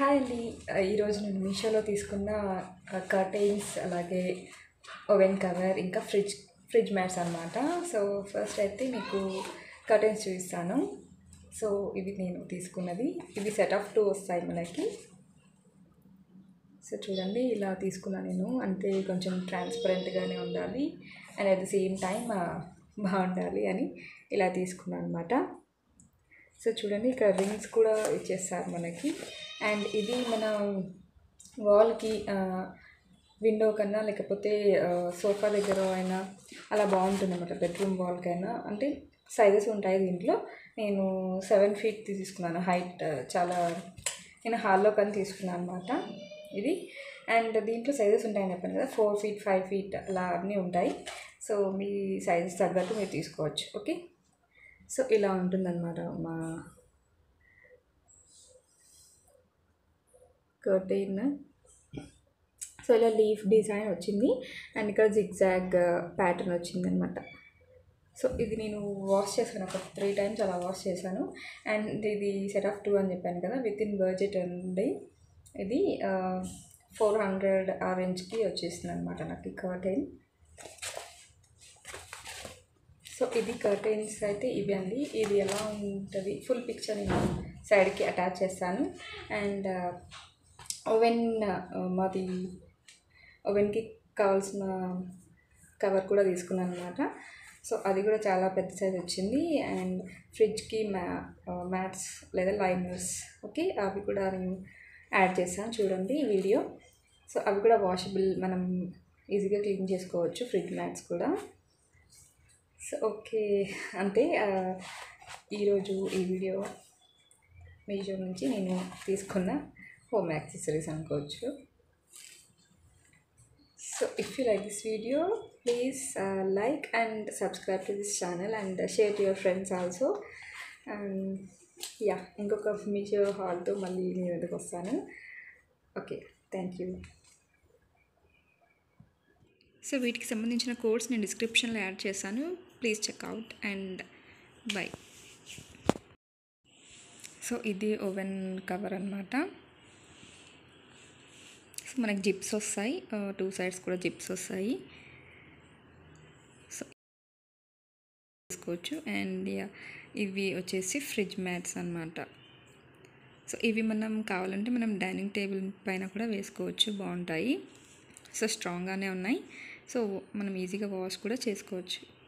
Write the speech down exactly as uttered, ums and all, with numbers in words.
Hi అండి. ఈరోజు నేను మీషోలో తీసుకున్న కర్టెన్స్, అలాగే ఓవెన్ కవర్, ఇంకా ఫ్రిడ్జ్ ఫ్రిడ్జ్ మ్యాట్స్ అనమాట. సో ఫస్ట్ అయితే మీకు కర్టెన్స్ చూపిస్తాను. సో ఇవి నేను తీసుకున్నది. ఇవి సెట్ ఆఫ్ టూ వస్తాయి మనకి. సో చూడండి, ఇలా తీసుకున్నాను నేను. అంటే కొంచెం ట్రాన్స్పరెంట్గానే ఉండాలి and at the same time బాగుండాలి అని ఇలా తీసుకున్నాను అనమాట. సో చూడండి, ఇక్కడ రింగ్స్ కూడా ఇచ్చేస్తారు మనకి. అండ్ ఇది మన వాల్కి విండో కన్నా, లేకపోతే సోఫా దగ్గర అయినా అలా బాగుంటుంది అన్నమాట. బెడ్రూమ్ వాల్కైనా అంటే సైజెస్ ఉంటాయి దీంట్లో. నేను సెవెన్ ఫీట్ తీసుకున్నాను హైట్. చాలా నేను హాల్లో కానీ తీసుకున్నాను అనమాట ఇది. అండ్ దీంట్లో సైజెస్ ఉంటాయని చెప్పాను కదా, ఫోర్ ఫీట్ ఫైవ్ ఫీట్ అలా అన్నీ ఉంటాయి. సో మీ సైజెస్ తగ్గట్టు మీరు తీసుకోవచ్చు. ఓకే, సో ఇలా ఉంటుందన్నమాట మా కర్టెన్. సో ఇలా లీఫ్ డిజైన్ వచ్చింది అండ్ ఇక్కడ జిగ్జాగ్ ప్యాటర్న్ వచ్చింది అనమాట. సో ఇది నేను వాష్ చేశాను, ఒక త్రీ టైమ్స్ అలా వాష్ చేశాను. అండ్ ఇది సెట్ ఆఫ్ టూ అని చెప్పాను కదా, విత్ ఇన్ బడ్జెట్ అండి. ఇది ఫోర్ హండ్రెడ్ ఆ రేంజ్కి వచ్చేసింది అనమాట నాకు ఈ కర్టెన్. సో ఇది కర్టెన్స్ అయితే ఇవి అండి. ఇది ఎలా ఉంటుంది ఫుల్ పిక్చర్ నేను సైడ్కి అటాచ్ చేస్తాను. అండ్ ఓవెన్ మాది ఓవెన్కి కావాల్సిన కవర్ కూడా తీసుకున్నాను అనమాట. సో అది కూడా చాలా పెద్ద సైజ్ వచ్చింది. అండ్ ఫ్రిడ్జ్కి మ్యా మ్యాట్స్ లేదా లైనర్స్, ఓకే, అవి కూడా నేను యాడ్ చేశాను. చూడండి ఈ వీడియో. సో అవి కూడా వాషబుల్, మనం ఈజీగా క్లీన్ చేసుకోవచ్చు ఫ్రిడ్జ్ మ్యాట్స్ కూడా. సో ఓకే, అంతే ఈరోజు ఈ వీడియో మీషో నుంచి నేను తీసుకున్న హోమ్ యాక్సెసరీస్ అనుకోవచ్చు. So if you like this video, please like and subscribe to this channel and share to your friends also. And yeah, ఇంకొక మీషో హాల్తో మళ్ళీ మీ వద్దకు వస్తాను. Okay, thank you. సో వీటికి సంబంధించిన కోడ్స్ నేను డిస్క్రిప్షన్లో యాడ్ చేశాను. Please check out and bye. So ఇది ఓవెన్ కవర్ అనమాట. సో మనకి జిప్స్ వస్తాయి, టూ సైడ్స్ కూడా జిప్స్ వస్తాయి. సో తీసుకోవచ్చు. అండ్ ఇవి వచ్చేసి ఫ్రిడ్జ్ మ్యాట్స్ అనమాట. సో ఇవి మనం కావాలంటే మనం డైనింగ్ టేబుల్ పైన కూడా వేసుకోవచ్చు, బాగుంటాయి. సో స్ట్రాంగ్గానే ఉన్నాయి. సో మనం ఈజీగా వాష్ కూడా చేసుకోవచ్చు.